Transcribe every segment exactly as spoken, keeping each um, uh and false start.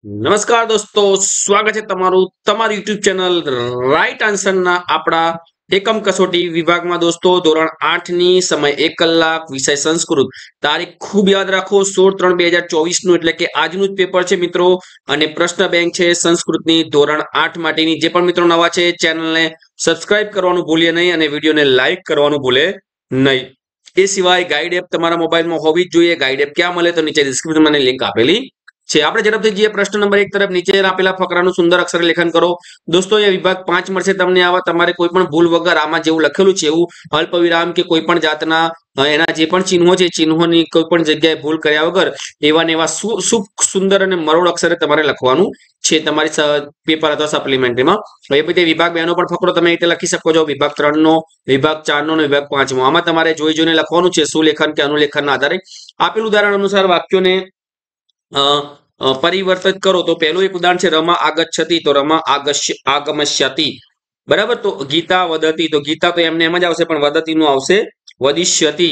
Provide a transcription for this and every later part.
નમસ્કાર દોસ્તો, સ્વાગત છે તમારું તમારી યુટ્યુબ ચેનલ રાઈટ આન્સરના આપણા એકમ કસોટી વિભાગમાં. દોસ્તો, ધોરણ આઠ ની સમય એક કલાક, વિષય સંસ્કૃત. તારીખ ખૂબ યાદ રાખો, સોળ ત્રણ બે હજાર ચોવીસ નું, એટલે કે આજનું જ પેપર છે મિત્રો. અને પ્રશ્ન બેંક છે સંસ્કૃતની ધોરણ આઠ માટેની. જે પણ મિત્રો નવા છે ચેનલને સબસ્ક્રાઇબ કરવાનું ભૂલીએ નહીં અને વિડીયોને લાઈક કરવાનું ભૂલે નહીં. એ સિવાય ગાઈડ એપ તમારા મોબાઈલમાં હોવી જ જોઈએ. ગાઈડ એપ ક્યાં મળે? તો નીચે ડિસ્ક્રિપ્શનમાં લિંક આપેલી છે. આપણે ઝડપથી જઈએ પ્રશ્ન નંબર એક તરફ. નીચે આપેલા ફકરાનું સુંદર અક્ષરે લેખન કરો. દોસ્તો, એ વિભાગ પાંચ મળશે તમને. આવા તમારે કોઈ પણ ભૂલ વગર આમાં જેવું લખેલું છે એવું અલ્પ વિરામ કે કોઈ પણ જાતના એના જે પણ ચિહ્નો છે, ચિહ્નોની કોઈ પણ જગ્યાએ ભૂલ કર્યા વગર એવા ને એવા શુભ સુંદર અને મરોડ અક્ષરે તમારે લખવાનું છે તમારી પેપર અથવા સપ્લિમેન્ટરીમાં. એ બધી વિભાગ બે નો પણ ફકરો તમે રીતે લખી શકો છો. વિભાગ ત્રણ નો, વિભાગ ચાર નો, વિભાગ પાંચ નો. આમાં તમારે જોઈ જોઈને લખવાનું છે સુલેખન કે અનુલેખનના આધારે. આપેલું ઉદાહરણ અનુસાર વાક્યોને પરિવર્તિત કરો. તો પહેલું એક ઉદાહરણ છે રમા આગચ્છતિ, તો રમા આગસ્ય આગમસ્યતિ. બરાબર. તો ગીતા વદતી, તો ગીતા તો એમને એમ જ આવશે, પણ વદતી નું આવશે વદિષ્યતિ,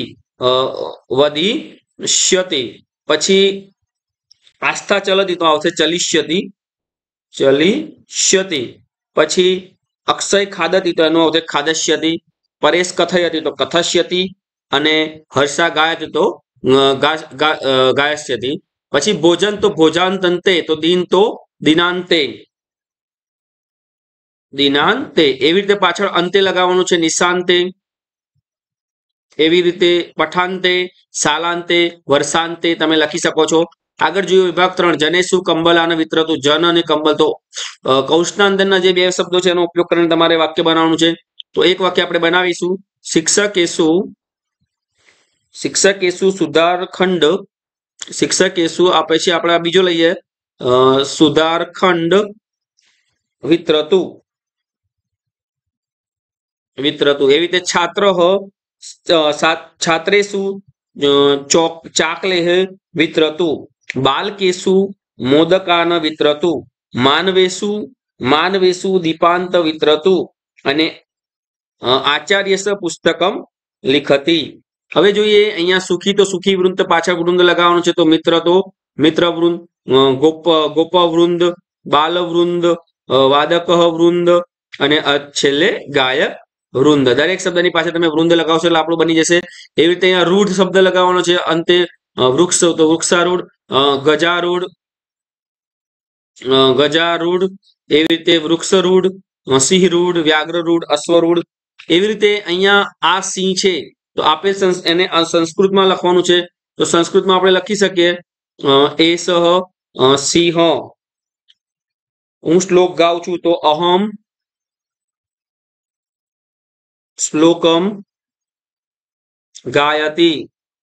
વદિષ્યતિ. પછી આસ્થા ચલતી તો આવશે ચલિષ્યતિ, ચલિષ્યતિ. પછી અક્ષય ખાદતી તો એનું આવશે ખાદશ્યતિ. પરેશ કથયતિ તો કથશ્યતિ. અને હર્ષા ગાયતી તો ગાયસ્યતિ. પછી ભોજન તો ભોજાંતંતે, તો દીન તો દિનાંતે, દિનાંતે. એવી રીતે પાછળ અંતે લગાવવાનું છે નિશાંતે. એવી રીતે પઠાંતે, શાલાંતે, વર્ષાંતે તમે લખી શકો છો. આગળ જોઈએ વિભાગ ત્રણ જનેસુ કંબલાન વિતરતું. જન અને કંબલ, તો કૌષ્ણાંતના જે બે શબ્દો છે એનો ઉપયોગ કરીને તમારે વાક્ય બનાવવાનું છે. તો એક વાક્ય આપણે બનાવીશું. શિક્ષકેશુ, શિક્ષકેશુ સુધારખંડ, શિક્ષકેશુ આપે છે. આપણે બીજો લઈએ સુધારખંડ વિતરતુ, વિતરતુ. એવી રીતે છાત્ર છાત્રેશુ ચોક ચાકલેહ વિતરતુ. બાલકેશુ મોદકાન વિતરતુ. માનવેશુ માનવેશુ દીપાંત વિતરતુ. અને આચાર્યસ પુસ્તકમ લિખતી. હવે જોઈએ અહીંયા સુખી, તો સુખી વૃંદ પાછળ વૃંદ લગાવવાનું છે. તો મિત્ર તો મિત્ર વૃંદ, ગોપ ગોપ વૃંદ, બાલ વૃંદ, વાદક વૃંદ અને છેલ્લે ગાયક વૃંદ. દરેક શબ્દની પાસે તમે વૃંદ લગાવશો એટલે આપણું બની જશે. એવી રીતે અહીંયા રૂઢ શબ્દ લગાવવાનો છે અંતે. વૃક્ષ તો વૃક્ષારૂઢ, ગજારૂઢ, ગજારૂઢ. એવી રીતે વૃક્ષરૂઢ, સિંહરૂઢ, વ્યાઘ્રરૂઢ, અશ્વરૂઢ. એવી રીતે અહીંયા આ સિંહ છે તો આપણે એને સંસ્કૃતમાં લખવાનું છે. તો સંસ્કૃતમાં આપણે લખી શકીએ એ સહ સિંહ. હું શ્લોક ગાઉં છું તો અહમ શ્લોકમ ગાયતી.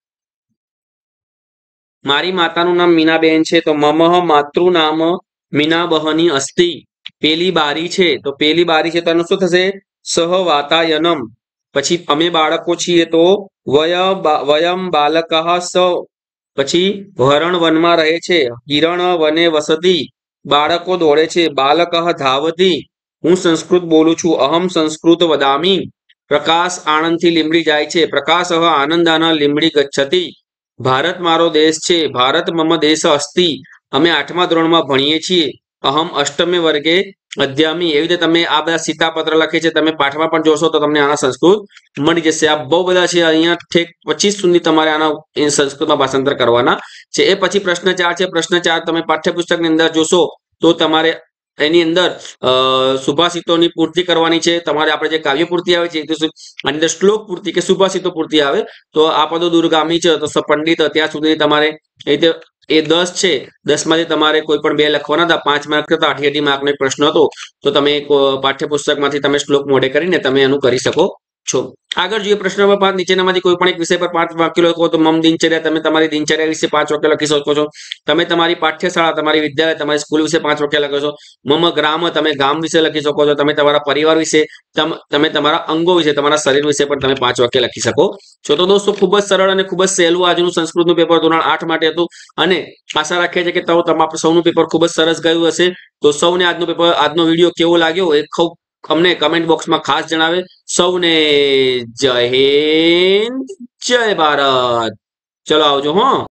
મારી માતાનું નામ મીનાબેન છે તો મમઃ માતૃ નામ મીનાબહની અસ્તિ. પેલી બારી છે તો પેલી બારી છે તો એનું શું થશે? સહ વાતાયનમ. પછી અમે બાળકો છીએ તો વય વયમ બાલકઃ સ. પછી હરણ વનમાં રહે છે, હિરણ વને વસતી. બાળકો દોડે છે, બાલકઃ ધાવતી. હું સંસ્કૃત બોલું છું, અહમ સંસ્કૃત વદામી. પ્રકાશ આનંદથી લીમડી જાય છે, પ્રકાશ આનંદાન લીમડી ગચ્છતિ. ભારત મારો દેશ છે, ભારત મમ દેશ અસ્તિ. અમે આઠમા ધોરણમાં ભણીએ છીએ, અહમ અષ્ટમે વર્ગે અધ્યામી. એવી રીતે તમે આ બધા સીતાપત્ર લખે છે તમે પાઠમાં પણ જોશો તો તમને આના સંસ્કૃત મળી જશે. આ બહુ બધા છે, અહીંયા ઠેક પચીસ સુધી તમારે આના સંસ્કૃતમાં ભાષાંતર કરવાના છે. એ પછી પ્રશ્ન ચાર છે. પ્રશ્ન ચાર તમે પાઠ્યપુસ્તકની અંદર જોશો તો તમારે એની અંદર સુભાષિતોની પૂર્તિ કરવાની છે. તમારે આપણે જે કાવ્ય પૂર્તિ આવે છે આની અંદર શ્લોક પૂર્તિ કે સુભાષિતો પૂર્તિ આવે. તો આપદો દુર્ગામી છે તો પંડિત ત્યાં સુધી તમારે એ રીતે એ દસ છે. દસ માંથી તમારે કોઈ પણ બે લખવાના હતા. પાંચ માર્ક કરતા અઠ્યાસી માર્ક નો પ્રશ્ન હતો તો તમે પાઠ્યપુસ્તક માંથી તમે શ્લોક મોઢે કરીને તમે એનું કરી શકો છો. આગળ જોઈએ પ્રશ્ન નંબર પાંચ. નીચેનામાંથી કોઈ પણ એક વિષય પર પાંચ વાક્ય લખો. તો મમ દિનચર્યા, તમે તમારી દિનચર્યા વિશે પાંચ વાક્ય લખી શકો છો. તમે તમારી પાઠ્યશાળા, તમારી વિદ્યાલય, તમારી સ્કૂલ વિશે પાંચ વાક્ય લખો છો. મમ ગ્રામ, તમે ગામ વિશે લખી શકો છો. તમે તમારા પરિવાર વિશે, તમે તમારા અંગો વિશે, તમારા શરીર વિશે પણ તમે પાંચ વાક્ય લખી શકો છો. તો દોસ્તો ખૂબ જ સરળ અને ખૂબ જ સહેલું આજનું સંસ્કૃતનું પેપર ધોરણ આઠ માટે હતું. અને આશા રાખીએ છીએ કે તમારું સૌનું પેપર ખૂબ જ સરસ ગયું હશે. તો સૌને આજનો પેપર આજનો વિડીયો કેવો લાગ્યો એ ખૂબ અમને કમેન્ટ બોક્સમાં ખાસ જણાવે. સૌને જય હિન્દ, જય ભારત. ચલો આવજો. હા.